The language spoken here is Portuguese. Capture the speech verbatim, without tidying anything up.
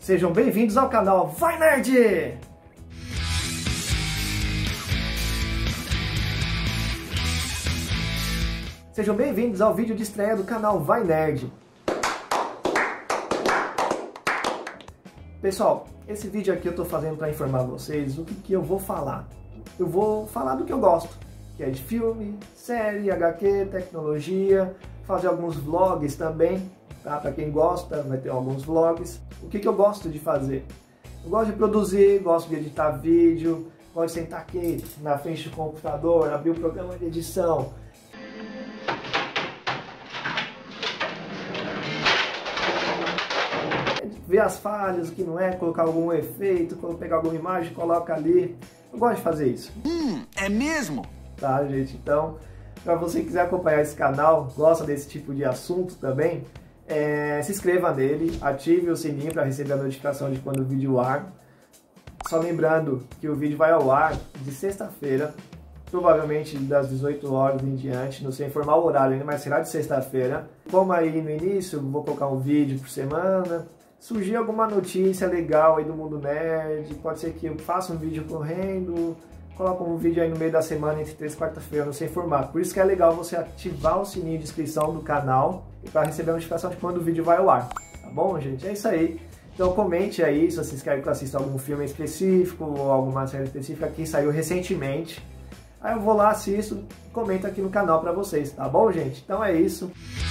Sejam bem-vindos ao canal Vai Nerd! Sejam bem-vindos ao vídeo de estreia do canal Vai Nerd. Pessoal, esse vídeo aqui eu tô fazendo para informar vocês o que, que eu vou falar. Eu vou falar do que eu gosto, que é de filme, série, agá quê, tecnologia, fazer alguns vlogs também, tá? Para quem gosta, vai ter alguns vlogs. O que, que eu gosto de fazer? Eu gosto de produzir, gosto de editar vídeo, gosto de sentar aqui na frente do computador, abrir o programa de edição, ver as falhas, o que não é, colocar algum efeito, pegar alguma imagem, coloca ali. Eu gosto de fazer isso. Hum, é mesmo? Tá, gente? Então, para você que quiser acompanhar esse canal, gosta desse tipo de assunto também, é, se inscreva nele, ative o sininho para receber a notificação de quando o vídeo ar. Só lembrando que o vídeo vai ao ar de sexta-feira, provavelmente das dezoito horas em diante, não sei informar o horário ainda, mas será de sexta-feira. Como aí no início, vou colocar um vídeo por semana. Surgir alguma notícia legal aí do mundo nerd, pode ser que eu faça um vídeo correndo, coloque um vídeo aí no meio da semana, entre terça e quarta-feira, não sei informar. Por isso que é legal você ativar o sininho de inscrição do canal para receber a notificação de quando o vídeo vai ao ar. Tá bom, gente? É isso aí. Então comente aí se vocês querem que eu assista algum filme específico ou alguma série específica que saiu recentemente. Aí eu vou lá, assisto e comento aqui no canal para vocês, tá bom, gente? Então é isso.